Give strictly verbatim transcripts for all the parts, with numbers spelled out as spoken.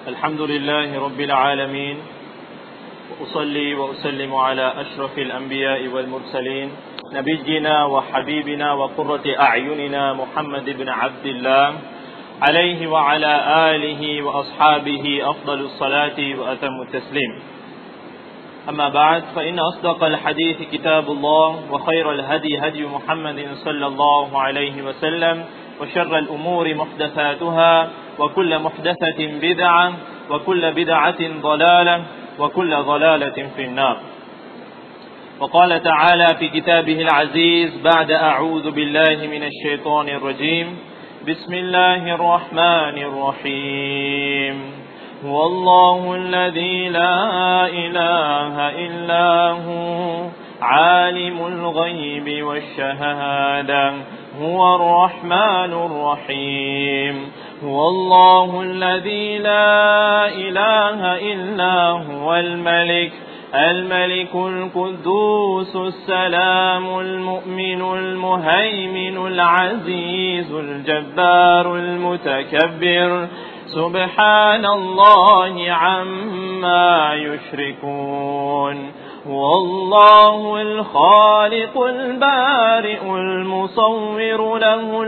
الحمد لله رب العالمين، وأصلي وأسلم على أشرف الأنبياء والمرسلين نبينا وحبيبنا وقرة أعيننا محمد بن عبد الله عليه وعلى آله وأصحابه أفضل الصلاة وأتم التسليم. أما بعد، فإن أصدق الحديث كتاب الله، وخير الهدي هدي محمد صلى الله عليه وسلم، وشر الأمور محدثاتها، وكل محدثة بدعة، وكل بدعة ضلالة، وكل ضلالة في النار. وقال تعالى في كتابه العزيز بعد أعوذ بالله من الشيطان الرجيم: بسم الله الرحمن الرحيم. هو الله الذي لا إله إلا هو عالم الغيب والشهادة هو الرحمن الرحيم. هو الله الذي لا إله إلا هو الملك الملك القدوس السلام المؤمن المهيمن العزيز الجبار المتكبر سبحان الله عما يشركون. والله الخالق البارئ المصور له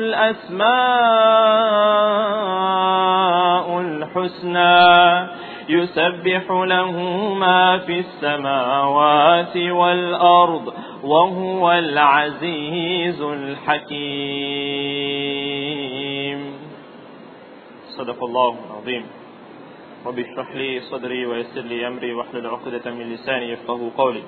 الأسماء الحسنى يسبح له ما في السماوات والأرض وهو العزيز الحكيم. صدق الله العظيم. رب اشرح لي صدري ويسر لي أمري واحلل عقدة من لساني يفقهوا قولي.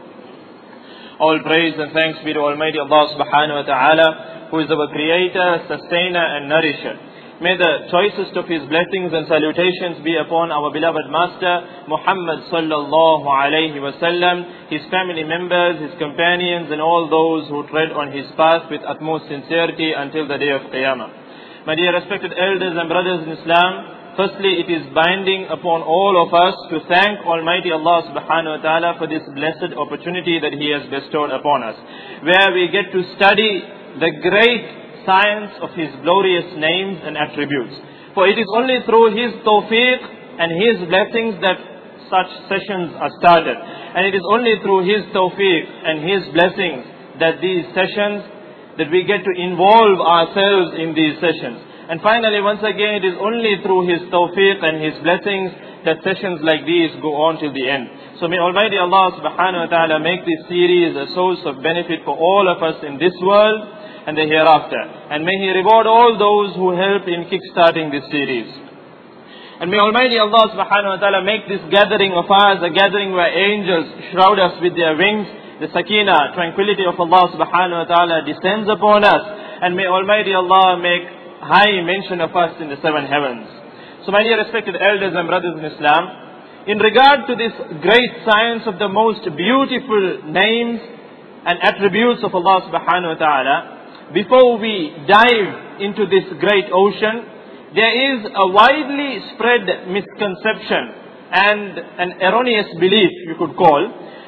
All praise and thanks be to Almighty Allah subhanahu wa ta'ala, who is our creator, sustainer and nourisher. May the choicest of His blessings and salutations be upon our beloved Master Muhammad sallallahu alayhi wa sallam, His family members, His companions and all those who tread on His path with utmost sincerity until the day of Qiyamah. My dear respected elders and brothers in Islam, firstly, it is binding upon all of us to thank Almighty Allah subhanahu wa ta'ala for this blessed opportunity that He has bestowed upon us, where we get to study the great science of His glorious names and attributes. For it is only through His tawfiq and His blessings that such sessions are started. And it is only through His tawfiq and His blessings that these sessions, that we get to involve ourselves in these sessions. And finally, once again, it is only through His tawfiq and His blessings that sessions like these go on till the end. So may Almighty Allah subhanahu wa ta'ala make this series a source of benefit for all of us in this world and the hereafter. And may He reward all those who help in kick-starting this series. And may Almighty Allah subhanahu wa ta'ala make this gathering of ours a gathering where angels shroud us with their wings, the sakina, tranquility of Allah subhanahu wa ta'ala descends upon us, and may Almighty Allah make high mention of us in the seven heavens. So my dear respected elders and brothers in Islam, in regard to this great science of the most beautiful names and attributes of Allah subhanahu wa ta'ala, before we dive into this great ocean, there is a widely spread misconception and an erroneous belief, you could call,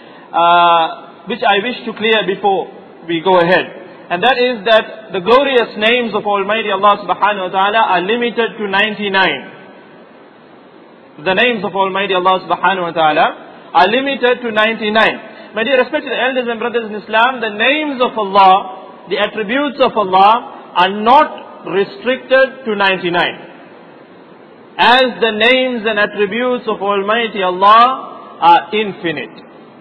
uh, which I wish to clear before we go ahead. And that is that the glorious names of Almighty Allah subhanahu wa ta'ala are limited to ninety-nine. The names of Almighty Allah subhanahu wa ta'ala are limited to ninety-nine. My dear respected elders and brothers in Islam, the names of Allah, the attributes of Allah are not restricted to ninety-nine. As the names and attributes of Almighty Allah are infinite.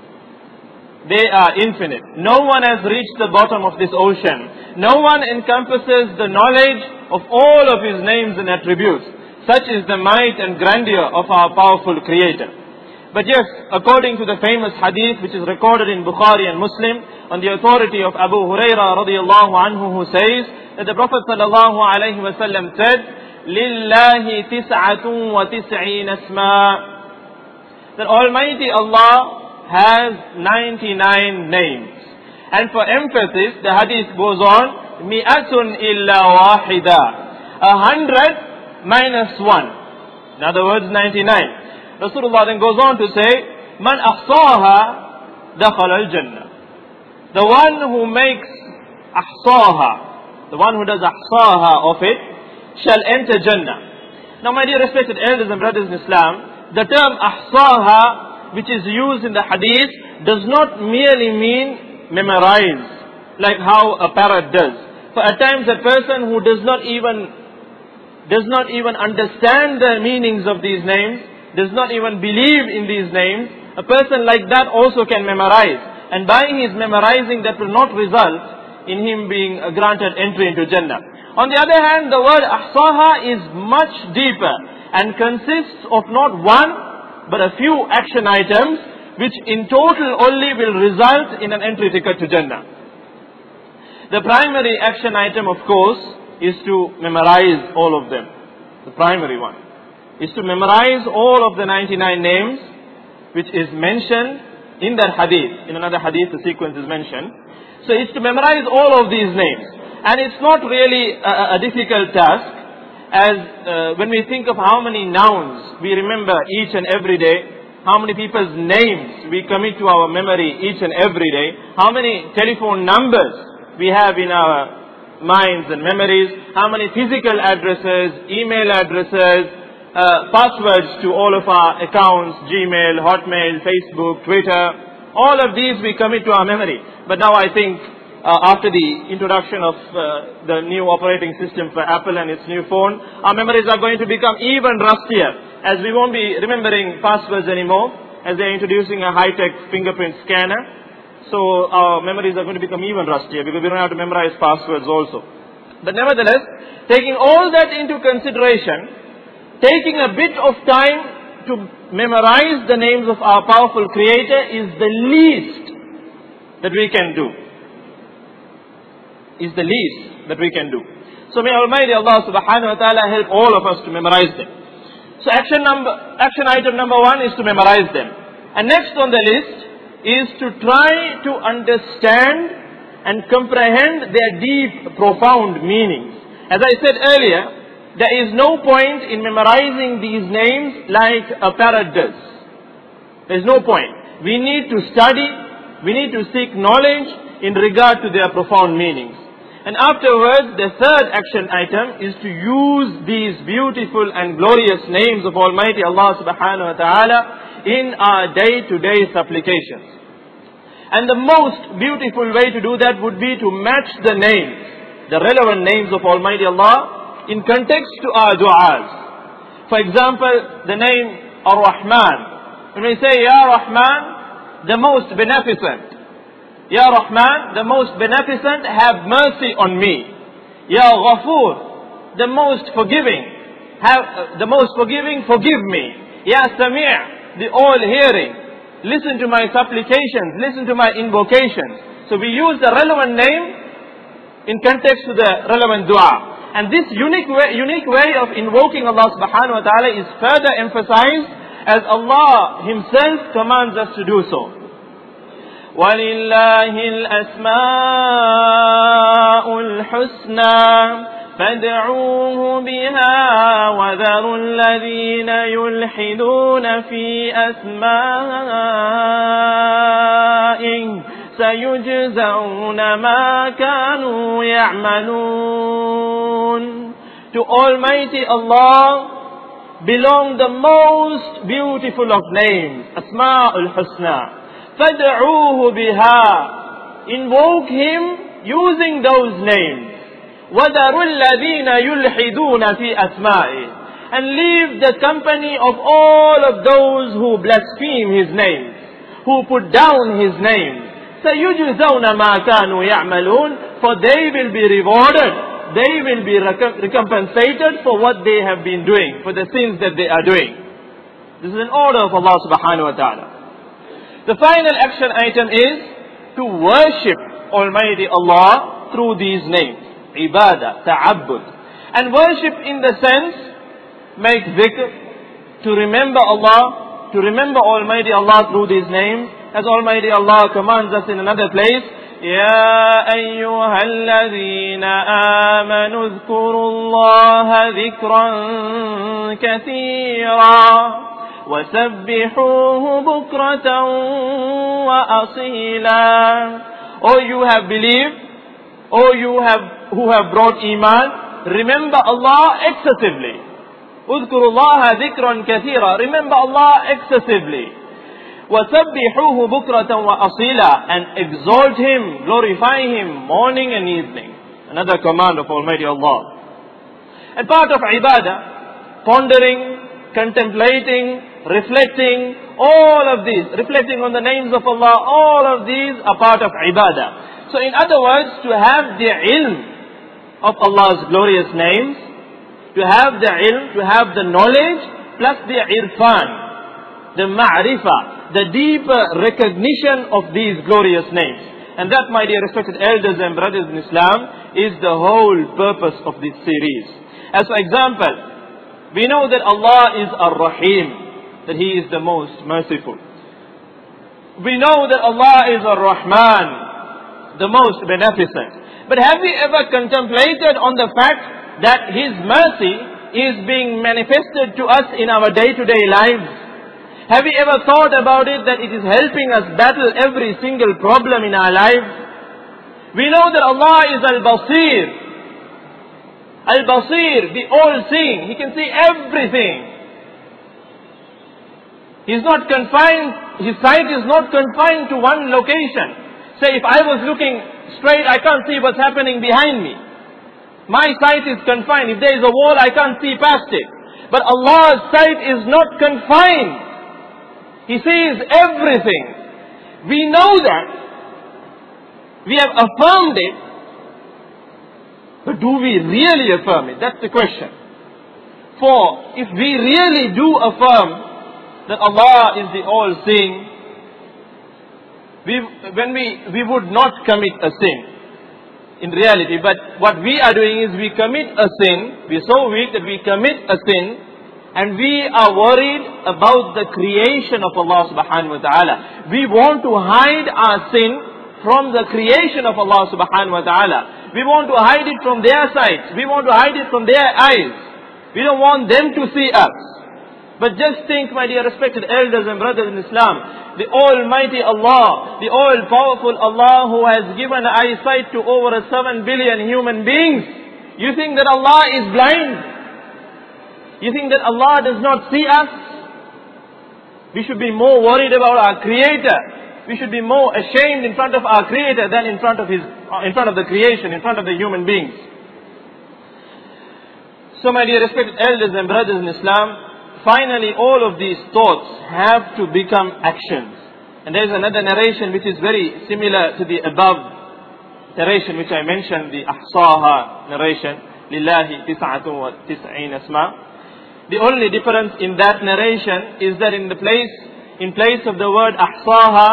They are infinite. No one has reached the bottom of this ocean. No one encompasses the knowledge of all of His names and attributes. Such is the might and grandeur of our powerful Creator. But yes, according to the famous hadith which is recorded in Bukhari and Muslim, on the authority of Abu Hurairah radiyallahu anhu, who says that the Prophet sallallahu alayhi wa sallam said, Lillahi tis'atun wa tis'een asma', that Almighty Allah has ninety-nine names. And for emphasis, the hadith goes on, mi'atun illa wahida, a hundred minus one. In other words, ninety-nine. Rasulullah then goes on to say, man ahsaha dakhala al-jannah. The one who makes ahsaha, the one who does ahsaha of it, shall enter Jannah. Now my dear respected elders and brothers in Islam, the term ahsaha, which is used in the hadith, does not merely mean memorize, like how a parrot does. For at times a person who does not even, does not even understand the meanings of these names, does not even believe in these names, a person like that also can memorize. And by his memorizing, that will not result in him being granted entry into Jannah. On the other hand, the word ahsaha is much deeper and consists of not one, but a few action items, which in total only will result in an entry ticket to Jannah. The primary action item, of course, is to memorize all of them. The primary one is to memorize all of the ninety-nine names, which is mentioned in that hadith. In another hadith, the sequence is mentioned. So it's to memorize all of these names. And it's not really a, a difficult task, as uh, when we think of how many nouns we remember each and every day, how many people's names we commit to our memory each and every day, how many telephone numbers we have in our minds and memories, how many physical addresses, email addresses, uh, passwords to all of our accounts, Gmail, Hotmail, Facebook, Twitter, all of these we commit to our memory. But now I think uh, after the introduction of uh, the new operating system for Apple and its new phone, our memories are going to become even rustier, as we won't be remembering passwords anymore, as they're introducing a high-tech fingerprint scanner. So our memories are going to become even rustier, because we don't have to memorize passwords also. But nevertheless, taking all that into consideration, taking a bit of time to memorize the names of our powerful Creator is the least that we can do. Is the least that we can do. So may Almighty Allah subhanahu wa ta'ala help all of us to memorize them. So action number, action item number one is to memorize them. And next on the list is to try to understand and comprehend their deep, profound meanings. As I said earlier, there is no point in memorizing these names like a parrot does. There is no point. We need to study, we need to seek knowledge in regard to their profound meanings. And afterwards, the third action item is to use these beautiful and glorious names of Almighty Allah subhanahu wa ta'ala in our day-to-day supplications. And the most beautiful way to do that would be to match the names, the relevant names of Almighty Allah, in context to our du'as. For example, the name Ar-Rahman. When we say, Ya Rahman, the most beneficent. Ya Rahman, the most beneficent, have mercy on me. Ya Ghafur, the most forgiving, have uh, the most forgiving, forgive me. Ya Sami', the all-hearing, listen to my supplications, listen to my invocations. So we use the relevant name in context to the relevant dua. And this unique way, unique way of invoking Allah subhanahu wa ta'ala is further emphasized as Allah Himself commands us to do so. وَلِلَّهِ الْأَسْمَاءُ الْحُسْنَى فَادْعُوهُ بِهَا وَذَرُوا الَّذِينَ يُلْحِدُونَ فِي أَسْمَائِهِ سَيُجْزَوْنَ مَا كَانُوا يَعْمَلُونَ. To Almighty Allah belong the most beautiful of names, Asma'ul Husna. فَادْعُوهُ بِهَا. Invoke Him using those names. وَذَرُوا الَّذِينَ يُلْحِدُونَ فِي أَسْمَائِهِ. And leave the company of all of those who blaspheme His names, who put down His names. سَيُجْزَوْنَ مَا كَانُوا يَعْمَلُونَ. For they will be rewarded, they will be recompensated for what they have been doing, for the sins that they are doing. This is an order of Allah subhanahu wa ta'ala. The final action item is to worship Almighty Allah through these names. Ibadah, ta'abbud. And worship in the sense, make dhikr, to remember Allah, to remember Almighty Allah through these names. As Almighty Allah commands us in another place, يَا أَيُّهَا الَّذِينَ آمَنُوا اذْكُرُوا اللَّهَ ذِكْرًا كَثِيرًا وَسَبِّحُوهُ بُكْرَةً وَأَصِيلًا. O you have believed, O you have who have brought Iman, remember Allah excessively. اذكروا الله ذكرا كثيرا. Remember Allah excessively. وَسَبِّحُوهُ بُكْرَةً وَأَصِيلًا, and exalt Him, glorify Him morning and evening. Another command of Almighty Allah. And part of ibadah, pondering, contemplating, reflecting, all of these, reflecting on the names of Allah, all of these are part of ibadah. So in other words, to have the ilm of Allah's glorious names, to have the ilm, to have the knowledge, plus the irfan, the ma'rifah, the deeper recognition of these glorious names. And that, my dear respected elders and brothers in Islam, is the whole purpose of this series. As for example, we know that Allah is Ar-Rahim, that He is the most merciful. We know that Allah is Ar-Rahman, the most beneficent. But have we ever contemplated on the fact that His mercy is being manifested to us in our day-to-day lives? Have we ever thought about it, that it is helping us battle every single problem in our lives? We know that Allah is Al-Basir. Al-Basir, the all-seeing. He can see everything. He's not confined, His sight is not confined to one location. Say, if I was looking straight, I can't see what's happening behind me. My sight is confined. If there is a wall, I can't see past it. But Allah's sight is not confined. He sees everything. We know that. We have affirmed it. But do we really affirm it? That's the question. For if we really do affirm that Allah is the all-seeing, we, when we, we would not commit a sin in reality. But what we are doing is we commit a sin. We are so weak that we commit a sin. And we are worried about the creation of Allah subhanahu wa ta'ala. We want to hide our sin from the creation of Allah subhanahu wa ta'ala. We want to hide it from their sight. We want to hide it from their eyes. We don't want them to see us. But just think, my dear respected elders and brothers in Islam, the Almighty Allah, the all-powerful Allah who has given eyesight to over seven billion human beings. You think that Allah is blind? You think that Allah does not see us? We should be more worried about our Creator. We should be more ashamed in front of our Creator than in front of His, in front of the creation, in front of the human beings. So, my dear respected elders and brothers in Islam, finally all of these thoughts have to become actions. And there is another narration which is very similar to the above narration which I mentioned, the Ahsaha narration. Lillahi tis'atun wa tis'een asma. The only difference in that narration is that in the place, in place of the word ahsaha,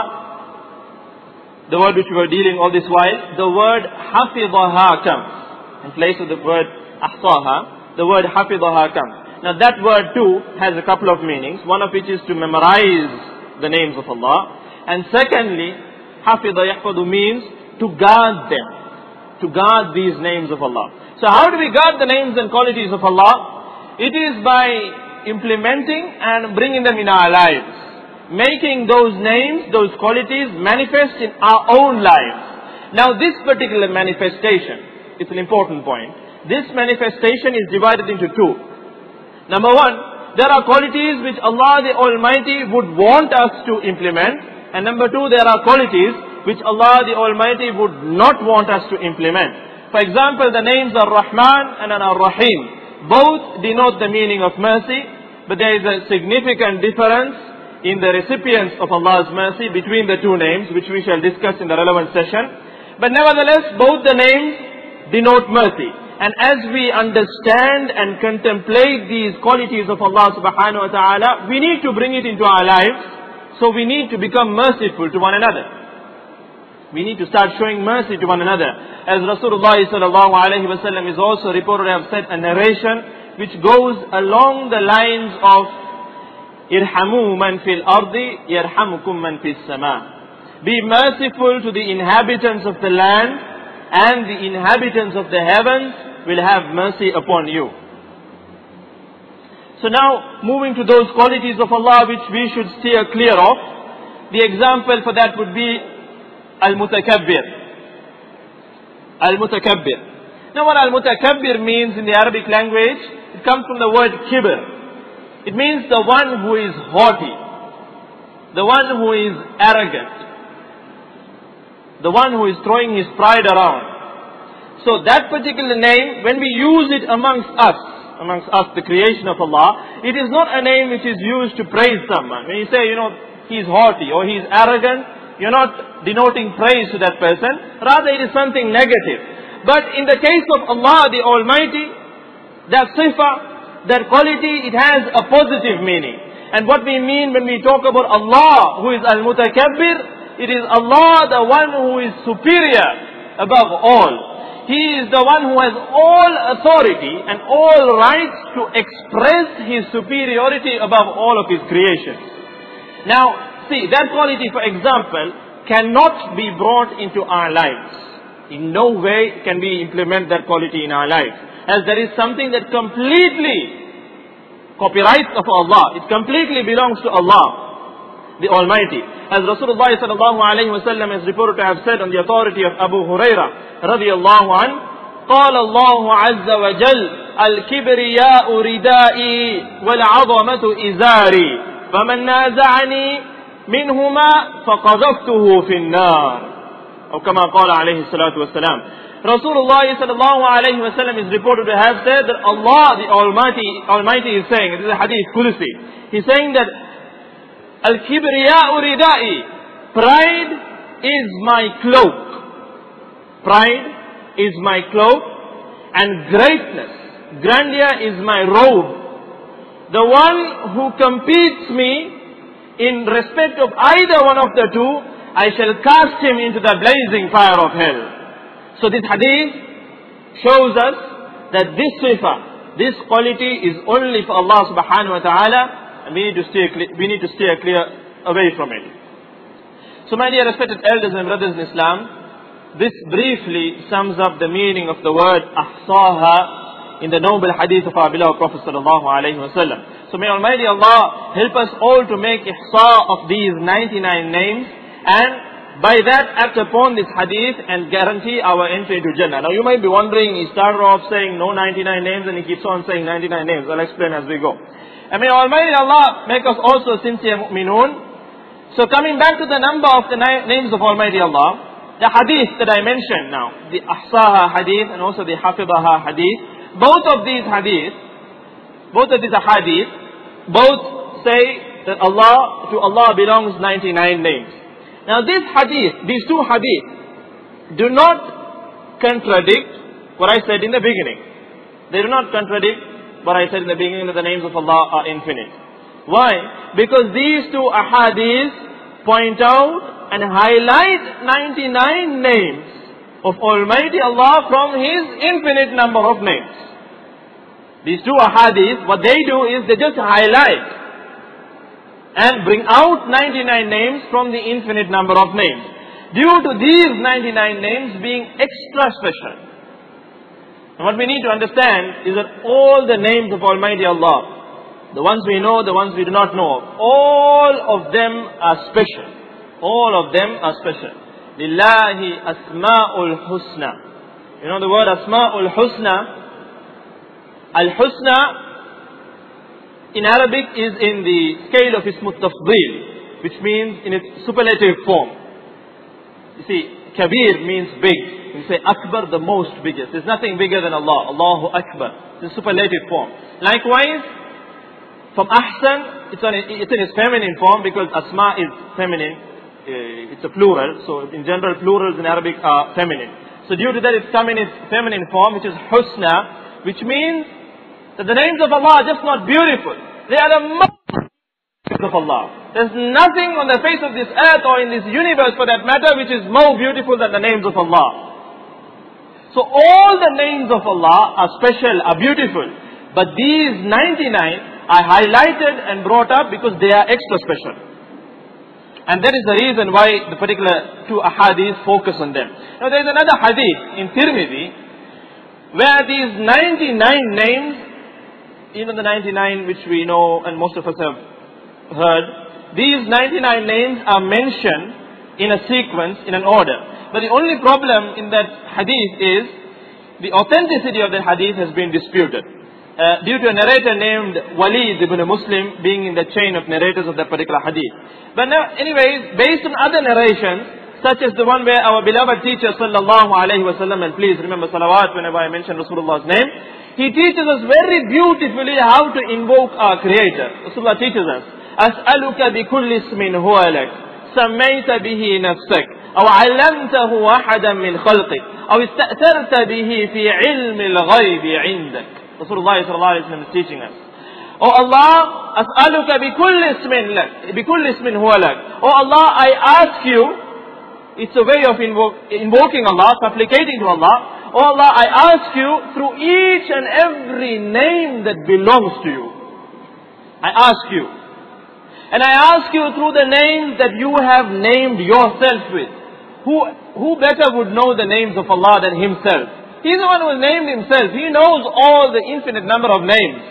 the word which we were dealing all this while, the word hafidaha comes. In place of the word ahsaha, the word hafidaha comes. Now that word too has a couple of meanings, one of which is to memorize the names of Allah. And secondly, hafidha yahfadu means to guard them, to guard these names of Allah. So how do we guard the names and qualities of Allah? It is by implementing and bringing them in our lives. Making those names, those qualities manifest in our own lives. Now this particular manifestation, it's an important point. This manifestation is divided into two. Number one, there are qualities which Allah the Almighty would want us to implement. And number two, there are qualities which Allah the Almighty would not want us to implement. For example, the names Ar-Rahman and Ar-Rahim. Both denote the meaning of mercy, but there is a significant difference in the recipients of Allah's mercy between the two names, which we shall discuss in the relevant session. But nevertheless, both the names denote mercy. And as we understand and contemplate these qualities of Allah subhanahu wa ta'ala, we need to bring it into our lives. So we need to become merciful to one another. We need to start showing mercy to one another. As Rasulullah sallallahu alayhi wa sallam is also reported to have said a narration which goes along the lines of Irhamu man fil ardi yarhamukum man fis sama. Be merciful to the inhabitants of the land, and the inhabitants of the heavens will have mercy upon you. So now, moving to those qualities of Allah which we should steer clear of. The example for that would be Al-Mutakabbir. Al-Mutakabbir. Now what al-mutakabbir means in the Arabic language, it comes from the word kibr. It means the one who is haughty, the one who is arrogant, the one who is throwing his pride around. So that particular name, when we use it amongst us, amongst us, the creation of Allah, it is not a name which is used to praise someone. When you say, you know, he's haughty or he's arrogant, you're not denoting praise to that person. Rather, it is something negative. But in the case of Allah the Almighty, that sifa, that quality, it has a positive meaning. And what we mean when we talk about Allah, who is al-mutakabbir, it is Allah, the one who is superior above all. He is the one who has all authority and all rights to express His superiority above all of His creations. Now, see, that quality, for example, cannot be brought into our lives. In no way can we implement that quality in our life. As there is something that completely copyrights of Allah. It completely belongs to Allah, the Almighty. As Rasulullah sallallahu alayhi wa sallam is reported to have said on the authority of Abu Huraira radiyallahu an, قال الله عز وجل الكبرياء ردائي والعظمة إزاري فمن نازعني منهما فقذفته في النار. Or kama qala alayhi salatu wassalam. Rasulullah sallallahu alayhi wa sallam is reported to have said that Allah the Almighty, Almighty is saying, this is a hadith Qudsi, He's saying that Al-Kibriya'u ridai, pride is my cloak. Pride is my cloak, and greatness, grandeur is my robe. The one who competes me in respect of either one of the two, I shall cast him into the blazing fire of hell. So this hadith shows us that this sifa, this quality is only for Allah subhanahu wa ta'ala, and we need to steer clear, we need to steer clear away from it. So my dear respected elders and brothers in Islam, this briefly sums up the meaning of the word ahsaha in the noble hadith of our beloved Prophet sallallahu alaihi wasallam. So may Almighty Allah help us all to make ihsa of these ninety-nine names, and by that act upon this hadith and guarantee our entry into Jannah. Now you might be wondering, he started off saying no ninety-nine names and he keeps on saying ninety-nine names. I'll explain as we go. And may Almighty Allah make us also sincere mu'minun. So coming back to the number of the names of Almighty Allah, the hadith that I mentioned now, the ahsaha hadith and also the hafidaha hadith, both of these hadith, both of these hadith, both say that Allah, to Allah belongs ninety-nine names. Now this hadith, these two hadith, do not contradict what I said in the beginning. They do not contradict what I said in the beginning, that the names of Allah are infinite. Why? Because these two ahadith point out and highlight ninety-nine names of Almighty Allah from His infinite number of names. These two ahadith, what they do is they just highlight and bring out ninety-nine names from the infinite number of names. Due to these ninety-nine names being extra special. And what we need to understand is that all the names of Almighty Allah, the ones we know, the ones we do not know of, all of them are special. All of them are special. Lillahi asma'ul husna. You know the word asma'ul husna? Al-husna in Arabic is in the scale of ismut tafdeel, which means in its superlative form. You see, kabir means big. You say akbar, the most biggest. There's nothing bigger than Allah. Allahu Akbar. It's a superlative form. Likewise, from ahsan, it's, on, it's in its feminine form because asma is feminine. Uh, it's a plural. So in general, plurals in Arabic are feminine. So due to that, it's come in its feminine form, which is husna, which means that the names of Allah are just not beautiful. They are the most beautiful of Allah. There's nothing on the face of this earth or in this universe for that matter which is more beautiful than the names of Allah. So all the names of Allah are special, are beautiful. But these ninety-nine are highlighted and brought up because they are extra special. And that is the reason why the particular two ahadith focus on them. Now there is another hadith in Tirmidhi where these ninety-nine names, even the ninety-nine which we know and most of us have heard, these ninety-nine names are mentioned in a sequence, in an order. But the only problem in that hadith is the authenticity of the hadith has been disputed. Uh, due to a narrator named Walid ibn Muslim being in the chain of narrators of that particular hadith. But now, anyways, based on other narrations, such as the one where our beloved teacher sallallahu alayhi wa sallam, and please remember salawat whenever I mention Rasulullah's name, he teaches us very beautifully how to invoke our Creator. Rasulullah teaches us, أسألك بكل اسم هو لك سميت به نفسك أو علمته أحدا من خلقك أو استأثرت به في علم الغيب عندك. Rasulullah sallallahu alayhi wa sallam is teaching us. Oh Allah, as'aluka bi kulli ismin lak, bi kulli ismin huwa lak. Oh Allah, I ask you, it's a way of invoke, invoking Allah, supplicating to Allah. Oh Allah, I ask you through each and every name that belongs to you. I ask you. And I ask you through the names that you have named yourself with. Who, who better would know the names of Allah than Himself? He's the one who has named Himself. He knows all the infinite number of names.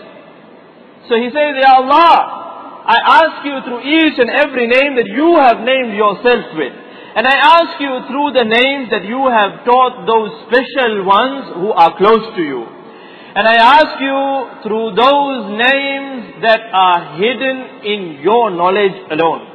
So he says, Ya Allah, I ask you through each and every name that you have named yourself with. And I ask you through the names that you have taught those special ones who are close to you. And I ask you through those names that are hidden in your knowledge alone.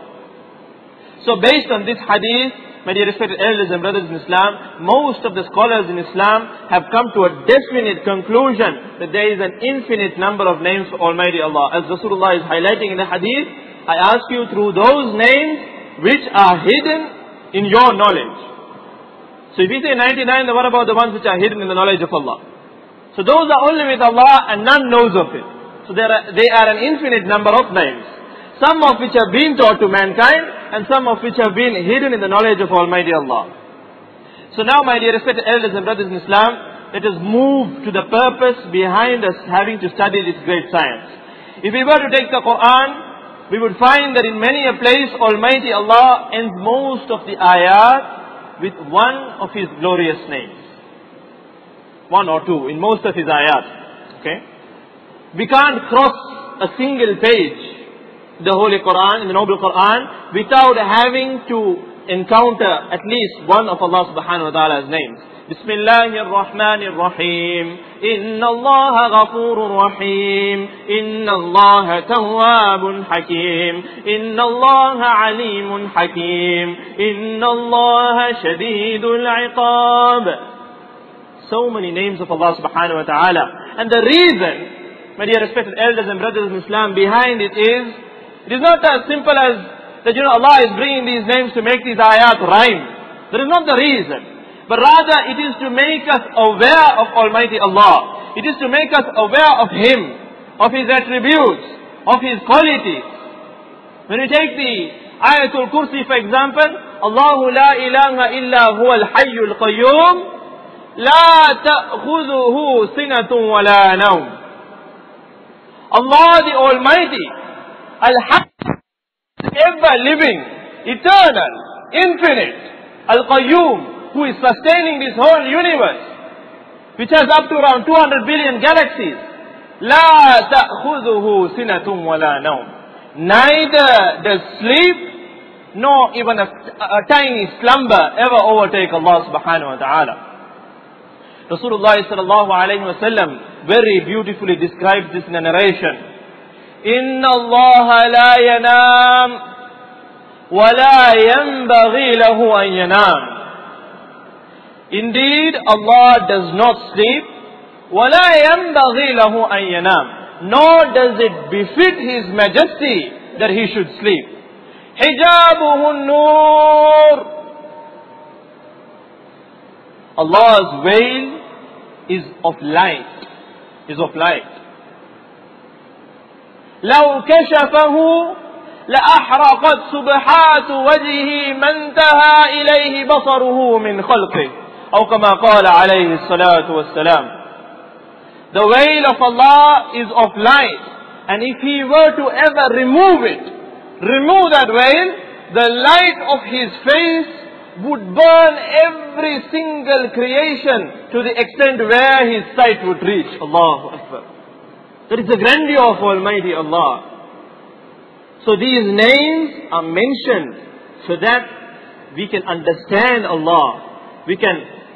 So based on this hadith, my dear respected elders and brothers in Islam, most of the scholars in Islam have come to a definite conclusion that there is an infinite number of names for Almighty Allah. As Rasulullah is highlighting in the hadith, I ask you through those names which are hidden in your knowledge. So if we say ninety-nine, then what about the ones which are hidden in the knowledge of Allah? So those are only with Allah and none knows of it. So there are, they are an infinite number of names. Some of which have been taught to mankind and some of which have been hidden in the knowledge of Almighty Allah. So now, my dear respected elders and brothers in Islam, let us move to the purpose behind us having to study this great science. If we were to take the Quran, we would find that in many a place Almighty Allah ends most of the ayat with one of His glorious names. One or two in most of His ayat. Okay? We can't cross a single page the Holy Quran, in the Noble Quran, without having to encounter at least one of Allah subhanahu wa ta'ala's names. Bismillahir Rahmanir Rahim. Inna Allah Ghafurur Rahim. Inna Allah Tawwabun Hakim. Inna Allah Alimun Hakim. Inna Allah Shadidul Iqab. So many names of Allah subhanahu wa ta'ala. And the reason, my dear respected elders and brothers in Islam, behind it is, it is not as simple as that, you know, Allah is bringing these names to make these ayat rhyme. That is not the reason. But rather it is to make us aware of Almighty Allah. It is to make us aware of Him, of His attributes, of His qualities. When we take the Ayatul Kursi for example, Allahu la ilaha illa huwa al-hayyul qayyum la ta'khuduhu sinatun wa la nawm. Allah the Almighty, Al-Haq, ever living, eternal, infinite, Al-Qayyum, who is sustaining this whole universe, which has up to around two hundred billion galaxies. La ta'khuduhu sinatun wa la nawm. Neither does sleep nor even a, a tiny slumber ever overtake Allah subhanahu wa ta'ala. Rasulullah sallallahu alayhi wa sallam very beautifully describes this in a narration. إن الله لا ينام ولا ينبغي له أن ينام. Indeed, Allah does not sleep. ولا ينبغي له أن ينام. Nor does it befit His Majesty that He should sleep. حجابه النور. Allah's veil is of light. Is of light. لو كشفه لأحرقت سبحات وجهه ما انتهى إليه بصره من خلقه أو كما قال عليه الصلاة والسلام. The veil of Allah is of light, and if He were to ever remove it, remove that veil, the light of His face would burn every single creation to the extent where His sight would reach. Allahu Akbar. That is the grandeur of Almighty Allah. So these names are mentioned so that we can understand Allah. We can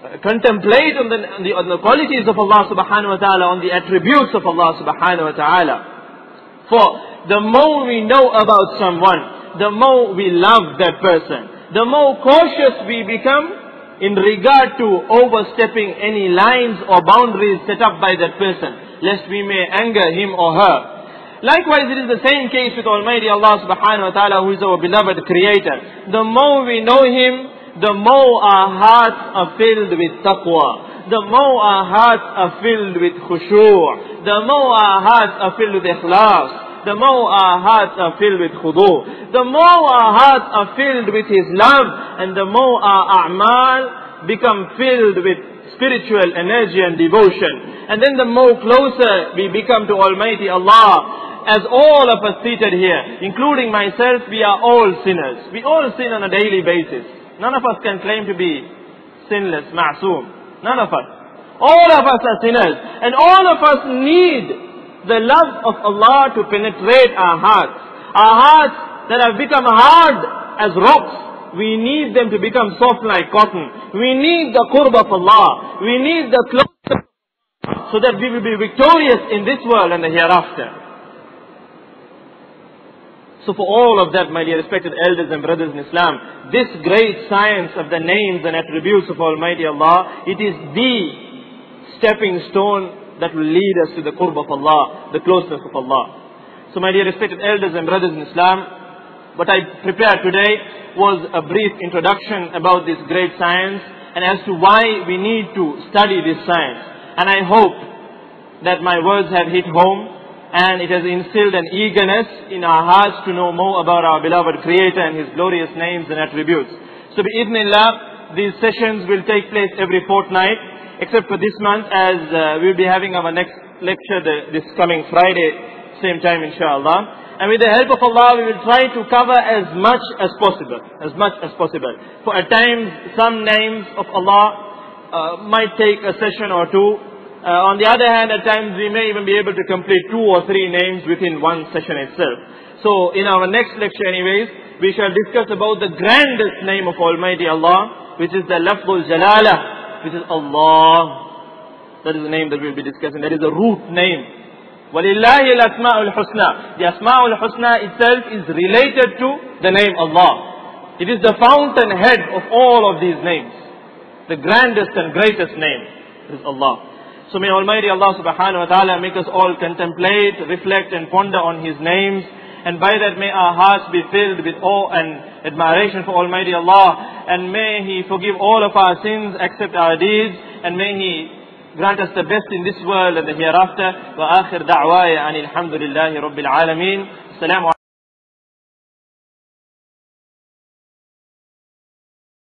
contemplate on the, on the, on the qualities of Allah subhanahu wa ta'ala, on the attributes of Allah subhanahu wa ta'ala. For the more we know about someone, the more we love that person, the more cautious we become in regard to overstepping any lines or boundaries set up by that person, lest we may anger him or her. Likewise, it is the same case with Almighty Allah subhanahu wa ta'ala, who is our beloved Creator. The more we know Him, the more our hearts are filled with taqwa. The more our hearts are filled with khushu'. The more our hearts are filled with ikhlas. The more our hearts are filled with khudu'. The more our hearts are filled with His love, and the more our a'mal become filled with spiritual energy and devotion. And then the more closer we become to Almighty Allah. As all of us seated here, including myself, we are all sinners. We all sin on a daily basis. None of us can claim to be sinless, ma'soom. None of us. All of us are sinners. And all of us need the love of Allah to penetrate our hearts. Our hearts that have become hard as rocks, we need them to become soft like cotton. We need the qurb of Allah. We need the closeness, so that we will be victorious in this world and the hereafter. So for all of that, my dear respected elders and brothers in Islam, this great science of the names and attributes of Almighty Allah, it is the stepping stone that will lead us to the qurb of Allah, the closeness of Allah. So my dear respected elders and brothers in Islam, what I prepared today was a brief introduction about this great science and as to why we need to study this science. And I hope that my words have hit home, and it has instilled an eagerness in our hearts to know more about our beloved Creator and His glorious names and attributes. So bi'idhnillah, these sessions will take place every fortnight, except for this month, as uh, we'll be having our next lecture the, this coming Friday, same time inshallah. And with the help of Allah, we will try to cover as much as possible, as much as possible. For at times, some names of Allah uh, might take a session or two. Uh, on the other hand, at times we may even be able to complete two or three names within one session itself. So in our next lecture anyways, we shall discuss about the grandest name of Almighty Allah, which is the Lafzul Jalala, which is Allah. That is the name that we will be discussing. That is the root name. وَلِلَّهِ الْأَسْمَاءُ الْحُسْنَى. The Asma'ul Husna itself is related to the name Allah. It is the fountainhead of all of these names. The grandest and greatest name is Allah. So may Almighty Allah subhanahu wa ta'ala make us all contemplate, reflect and ponder on His names. And by that may our hearts be filled with awe and admiration for Almighty Allah. And may He forgive all of our sins, accept our deeds. And may He grant us the best in this world and the hereafter. Wa akhir da'waya anil hamdulillahi rabbil alameen. Assalamu